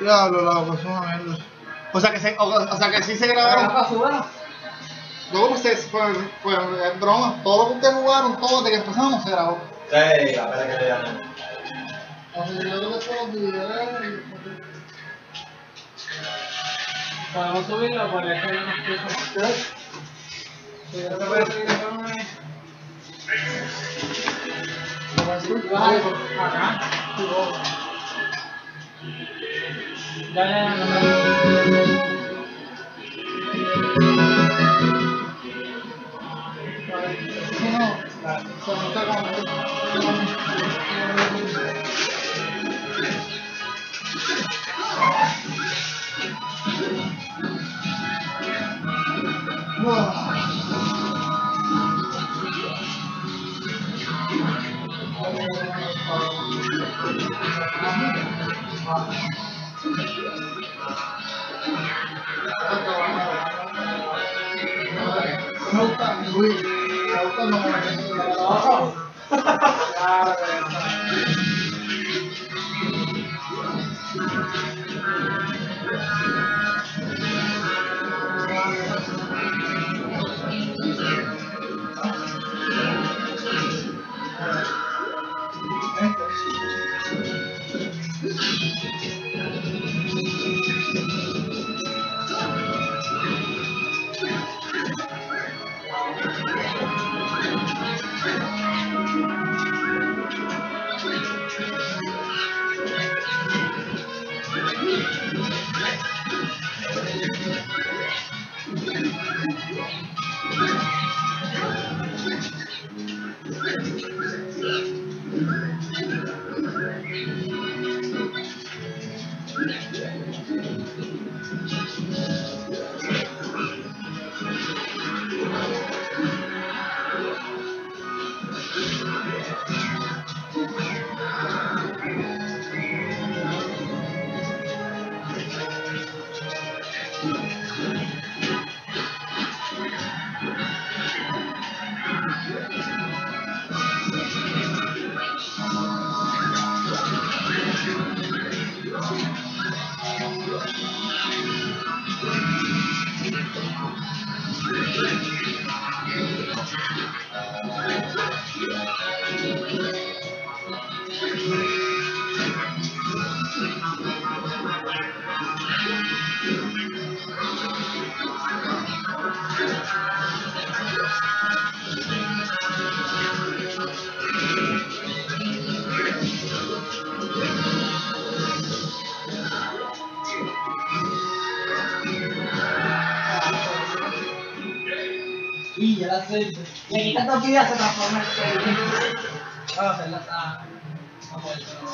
Diablo, la pasó una mierda. O sea que sí se grabaron. Luego pues es broma. Todo lo que ustedes jugaron, todo desde que empezamos se grabó. Sí, apenas que le llamen. Podemos subirlo porque es que no escucho. Acá. Y ya la sé. Le quitas 2 vidas, se transforma en Freddy. Vamos a hacerla. Vamos a hacerlo.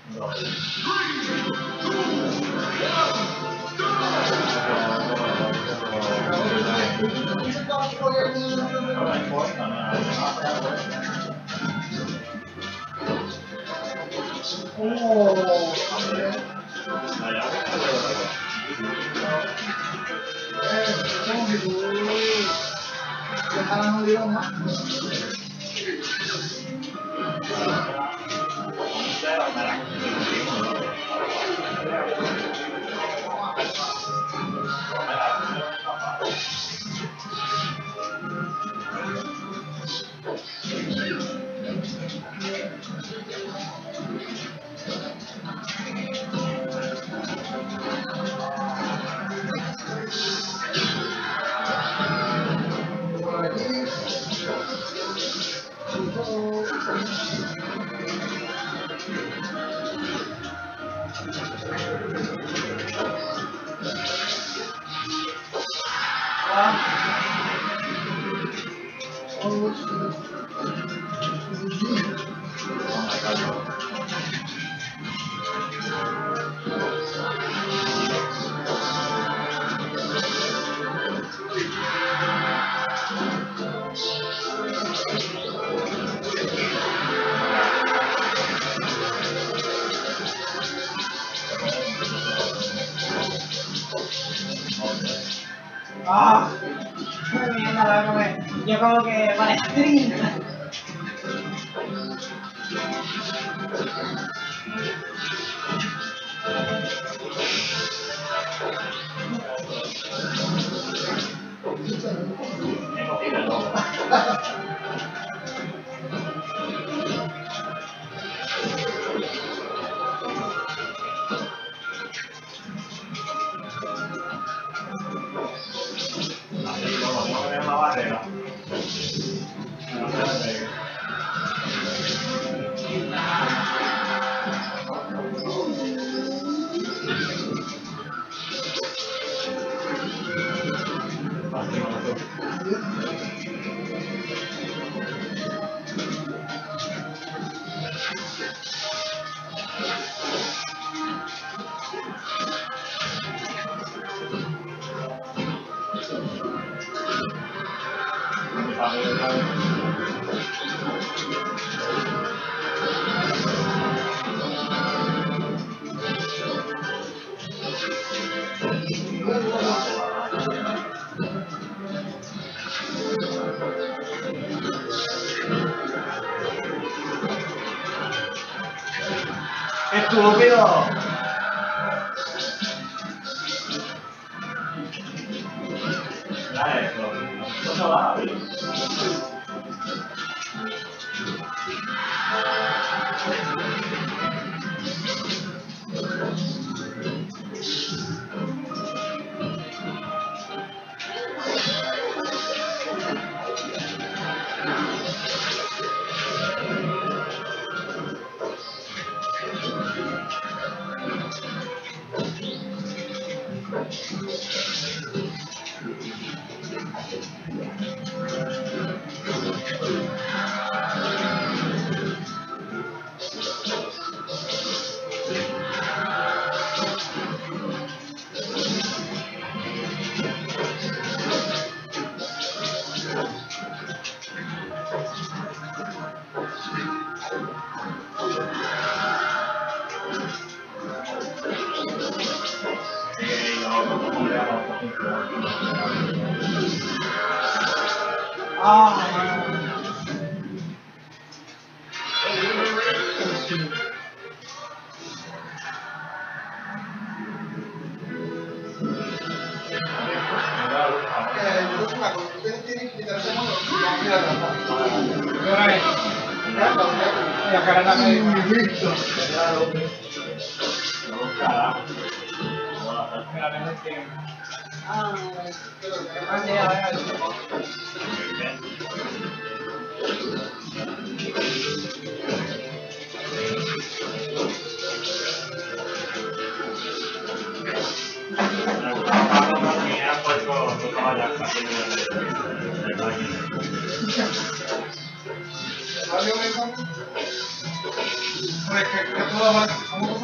Yo como que palestina. ¡Estúpido! Ya esto. No se va a abrir.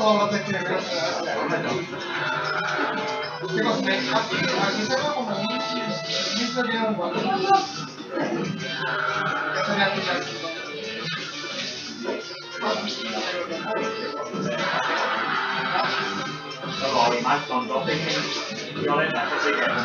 todos los describieron. Digo, aquí se ve como un mister tiene un guante. ¿Qué sería aquí? Luego, y más con dos violentas, que sí que es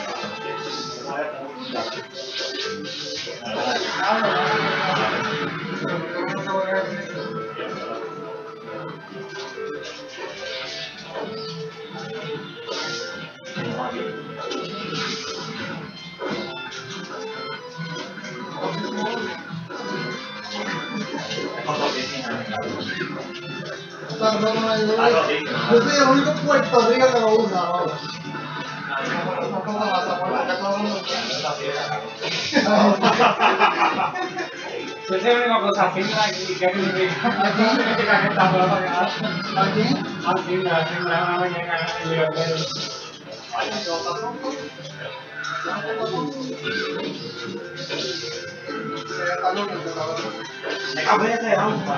Yo soy el único en Puerto Rico que lo usa ahora. Yo sé una cosa, Finla y qué significa que está por la mañana. ¿Aquí? Finla, una mañana en el hotel. me cambié de auto.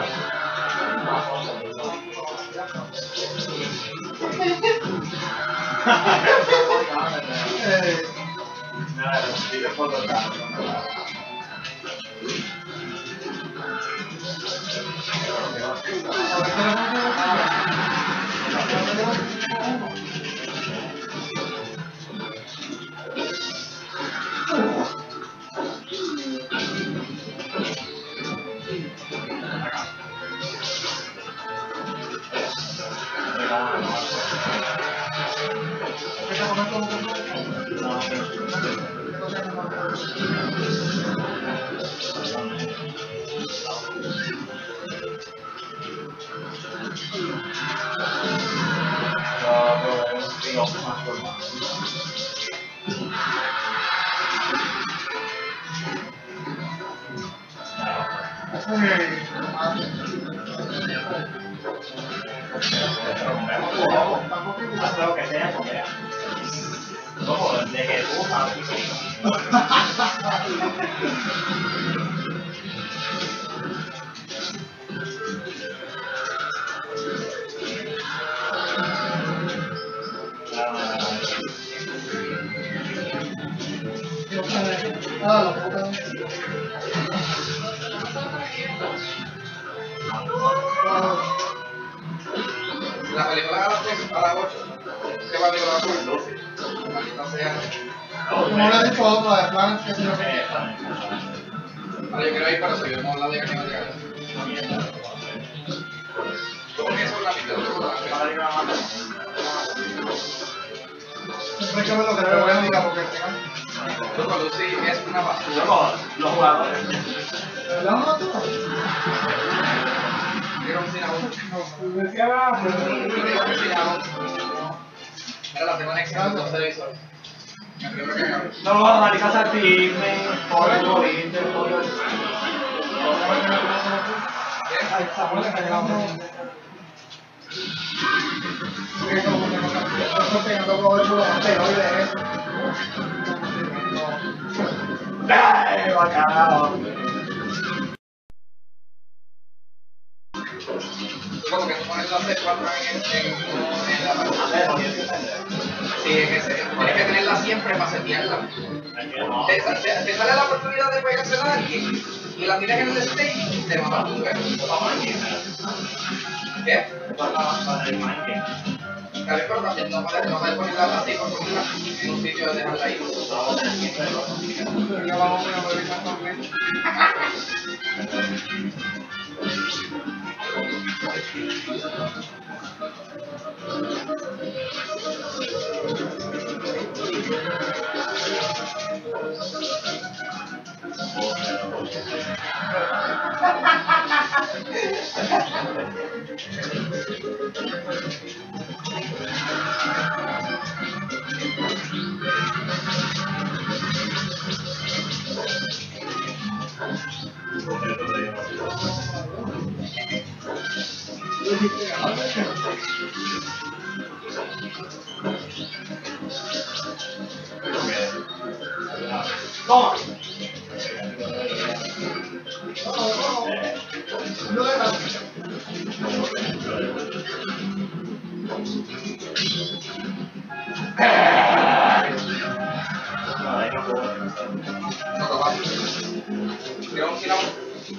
Haz lo que sea, porque como de Jesús a La película a las 8, ¿qué va a película a las 8? Maldita sea. No le he dicho otra de plan que se lo que. Ahora yo quiero ir para eso, yo no la diga que no diga. ¿Cómo que eso es la mitad de Siempre hay que ver lo que le voy a indicar porque al final. Loco, Lucy es una basura. Luego, los jugadores. ¿Verdad no tú? Quiero un cinnamon. Decía Quiero un cinnamon. Mira, la tengo en Excel, los televisores. Me creo que cabe. No, Marisa Sartine, pollo, bolito, pollo. Ay, Samuel que está llegando. Porque como que no estoy pegando todo el mundo asteroides eso. ¡Ay, bacalao! Como que tú pones la C4 en la pantalla. Sí, es que tienes que tenerla siempre para setearla. Te sale la oportunidad de pegársela a alguien y la tienes en el stage y te mata tu juego. ¿Qué? Claro, pero también no puedes ponerla así por ponerla en un sitio de dejarla ahí. Ya vamos a ver también. Toma. No le das.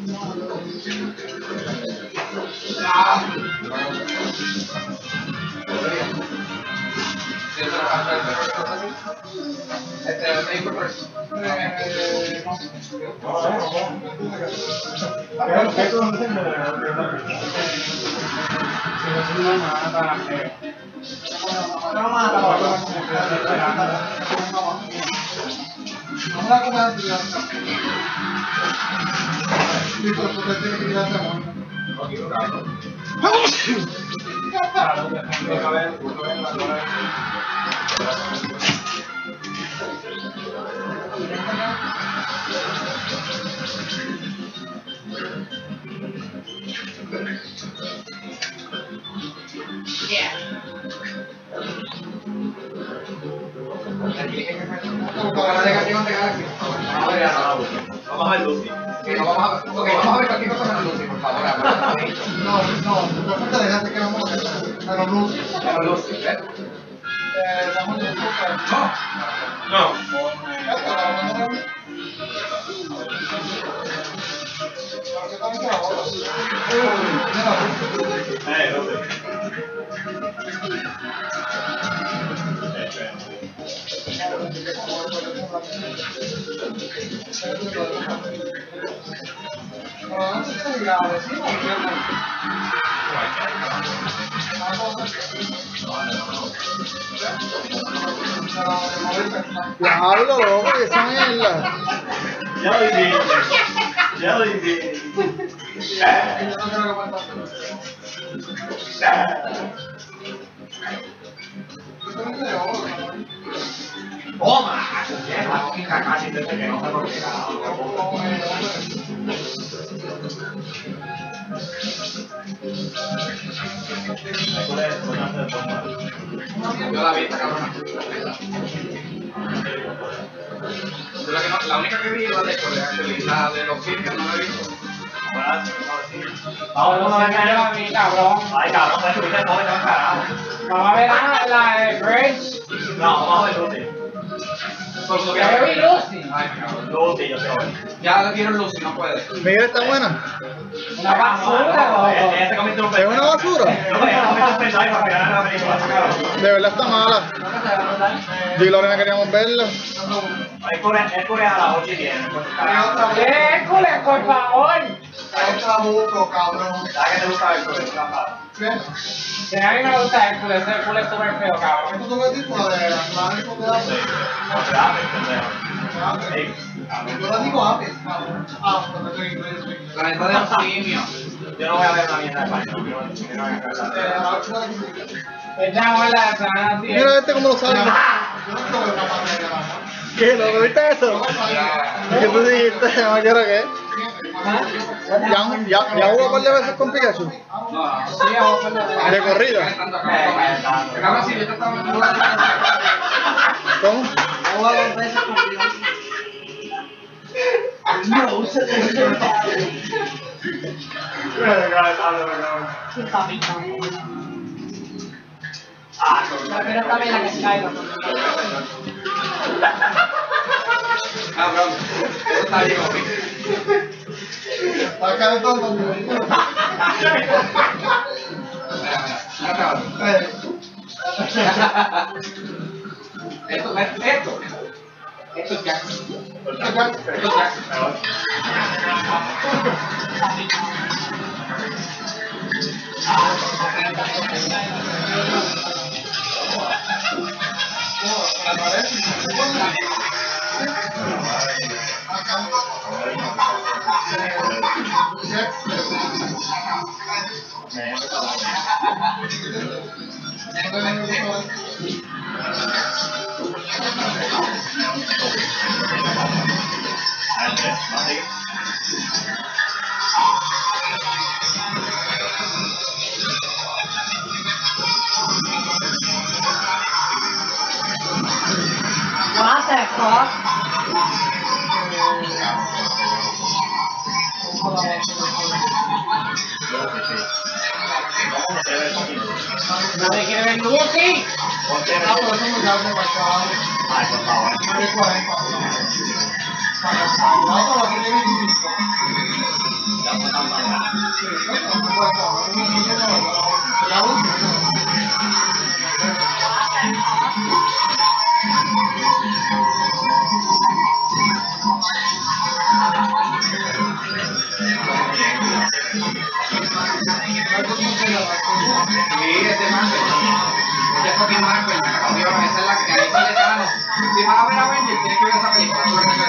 Vamos a ver Lucy. Vamos a ver cualquier cosa menos Lucy, por favor. No te dejaste que vamos a hacer. Pero Lucy. Menos Lucy, ¿ves? No. Diablo, loco, que esa mierda. Ya lo dije. ¡Toma! Vieja, chica, casi desde que no se lo Yo la vi, esta cabrona. La única que vi es la de Corea, la de los Sirios no la he visto. Vamos a ver a mi cabrón. Ay, cabrón, pues subiste todo y te vas carajo. Vamos a ver la de Grace. No, vamos a ver Lucy. Ya vi Lucy. Ay, me cago. Lucy, yo quiero ver. Ya le dieron Lucy, no puede. Miguel está buena. Una basura, loco. Ella se comiste un ¿Es una basura? No, ella se comiste un pensador para pegar la película, cabrón. De verdad está mala. Yo y Lorena queríamos verla. Es coreana a las 8:10. Hércules, por favor. Es trabuco, cabrón. ¿Sabes que te gusta ver sobre esta pata? Que a mí me gusta Hércules, Hércules es súper feo, cabrón. ¿Esto tú ves tipo de Atlántico de Sí. No, espérame, pendejo. Sí. Yo la digo Apes, cabrón. Porque estoy inglés. La neta de los simios. Yo no voy a ver una mierda de español. Yo no voy a ver. Echamos la semana así. Mira este cómo lo sabe. ¿Qué? ¿Lo viste eso? ¿Qué tú dijiste? No quiero qué. ¿Ya jugó un par de veces con Pikachu? No, Sí, vamos a hacerlo. ¿De corrida? Cabrón, si yo te estaba jugando. ¿Cómo? Pero también la que se caiga. Cabrón, eso está bien, papi. Acá de todo. Mira, cabrón. Esto es Jackson. Esto es Jackson. What the fuck? Nadie quiere ver Lucy. Ah, por eso me llamo Guachao. Ay, por favor. No es 40. No, pero tiene 25. Esa es la que ahí sale Thanos. Si vas a ver Avengers, tienes que ver esa película.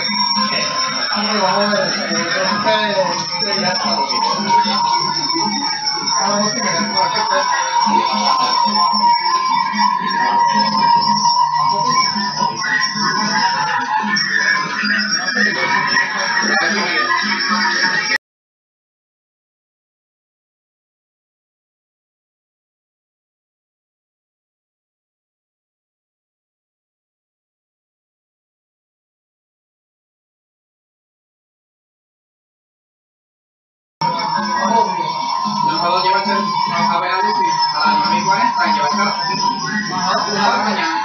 No puedo llevarte a ver a Lucy a las 9:40 y llevarte a las 1 de la mañana.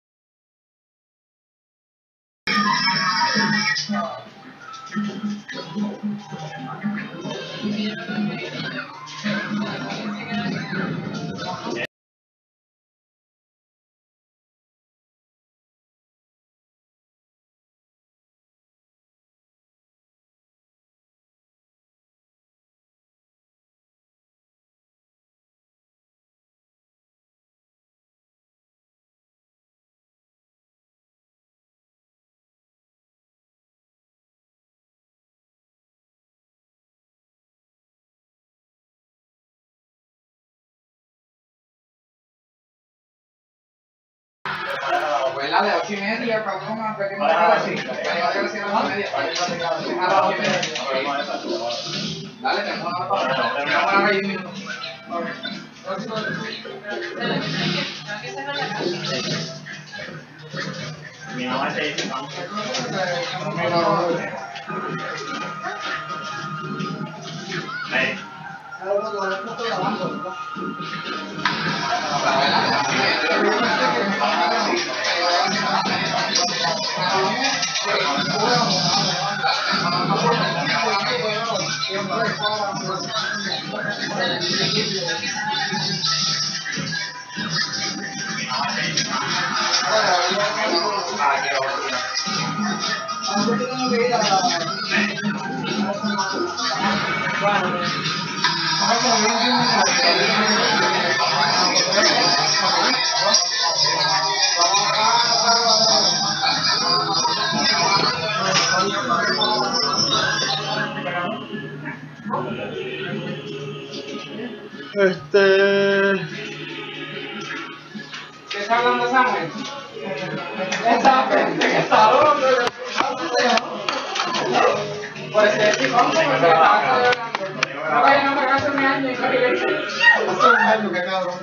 Pues la de 8:30, cabrón, a ver qué me va a decir. A las 8:30. Dale, tenemos una pausa. Tenemos una 20 minutos. Mi mamá se dice, vamos. ¿Qué está hablando Samuel? Esa gente que está hablando. Pues sí, vamos a ver. No vayan a pagarse mi año y no le echen. Qué cabrón.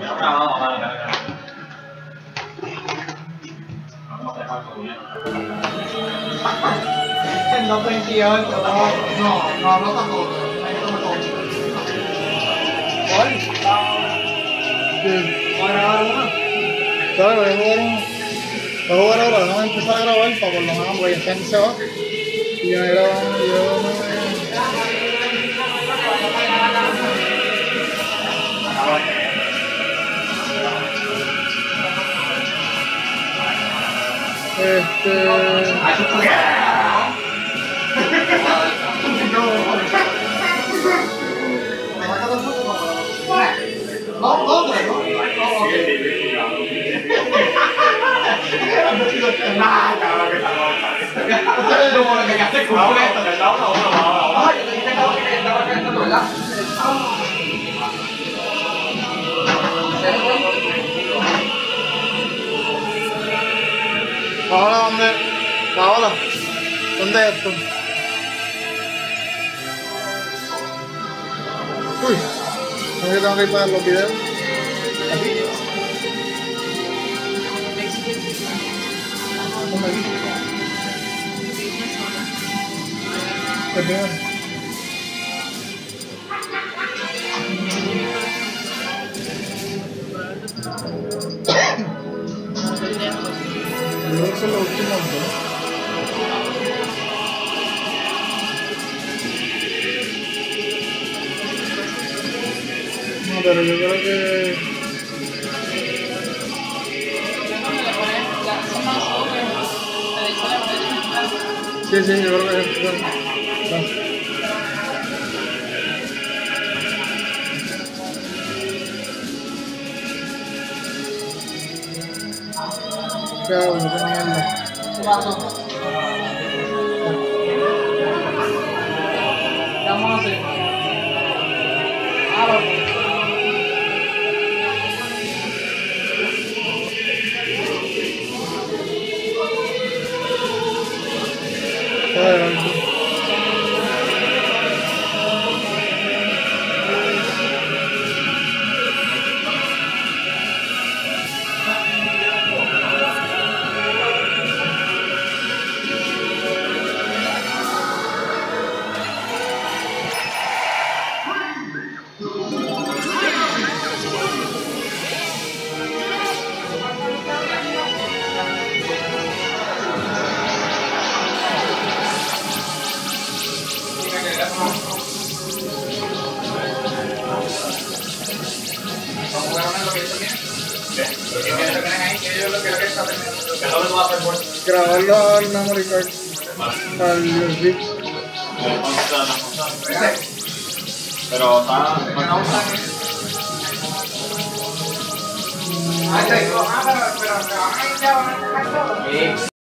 El 228, No tampoco. ¿cuál? ¿Voy a grabar uno? Claro, voy a jugar ahora, vamos a empezar a grabar para por lo menos, porque ya se va. Y yo me grabo, Ahora, ¿dónde? Ahora, ¿dónde es esto? Uy, no tengo que ir para los videos. ¿Aquí? ¿Dónde aquí? Perdón. Yo creo que son los últimos dos. pero yo creo que... Sí, yo creo que es... Claro, no sé mierda. ¿Qué pasó? ¿Qué vamos a hacer? Adelante. Vamos a jugar lo que ellos tienen. ¿Qué tienen ahí? Que ellos lo que está terminando. ¿Qué es lo que tú vas a hacer por? Grabarlo al memory card. Al USB. Pero está... Pero van a ir ya, van a sacar todo.